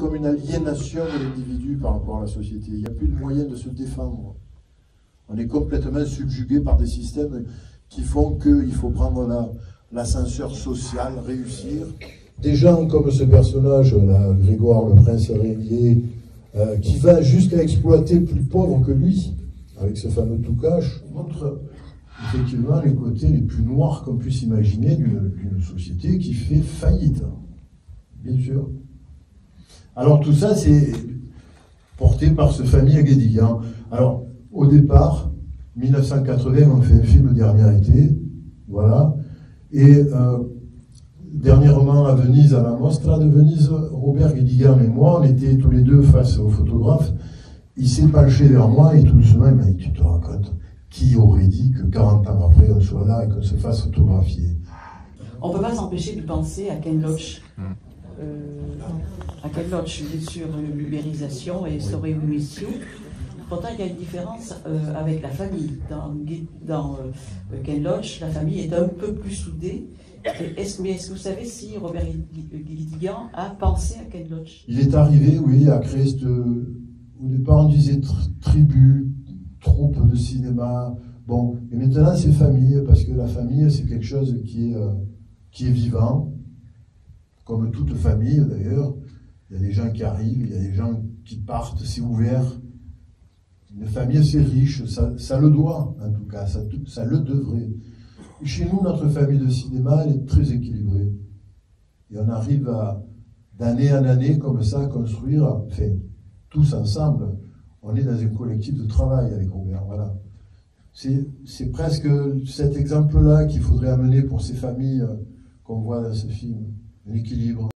comme une aliénation de l'individu par rapport à la société. Il n'y a plus de moyen de se défendre. On est complètement subjugué par des systèmes qui font qu'il faut prendre l'ascenseur social, réussir. Des gens comme ce personnage, là, Grégoire le prince régnier, qui va jusqu'à exploiter plus pauvre que lui, avec ce fameux Toucache, montre effectivement les côtés les plus noirs qu'on puisse imaginer d'une société qui fait faillite, bien sûr. Alors tout ça, c'est porté par ce famille Guédiguian. Alors, au départ, 1980, on fait un film Dernier été, voilà, et dernièrement à Venise, à la Mostra de Venise, Robert Guédiguian et moi, on était tous les deux face au photographe. Il s'est penché vers moi et tout doucement, il m'a dit, tu te rends compte, qui aurait dit que 40 ans après, on soit là et qu'on se fasse photographier? On ne peut pas s'empêcher de penser à Ken Loach. À Ken Loach, bien sûr, l'ubérisation et sa révolution. Pourtant, il y a une différence avec la famille. Dans Ken Loach, la famille est un peu plus soudée. Mais est-ce que vous savez si Robert Guédiguian a pensé à Ken Loach? Il est arrivé, oui, à créer cette... Au départ, on disait tribu, troupe de cinéma. Bon, et maintenant, c'est famille, parce que la famille, c'est quelque chose qui est vivant, comme toute famille, d'ailleurs. Il y a des gens qui arrivent, il y a des gens qui partent, c'est ouvert. Une famille, c'est riche, ça le doit, en tout cas, ça le devrait. Chez nous, notre famille de cinéma, elle est très équilibrée. Et on arrive d'année en année, comme ça, à construire, enfin, tous ensemble. On est dans un collectif de travail avec Robert, voilà. C'est presque cet exemple-là qu'il faudrait amener pour ces familles qu'on voit dans ce film, un équilibre.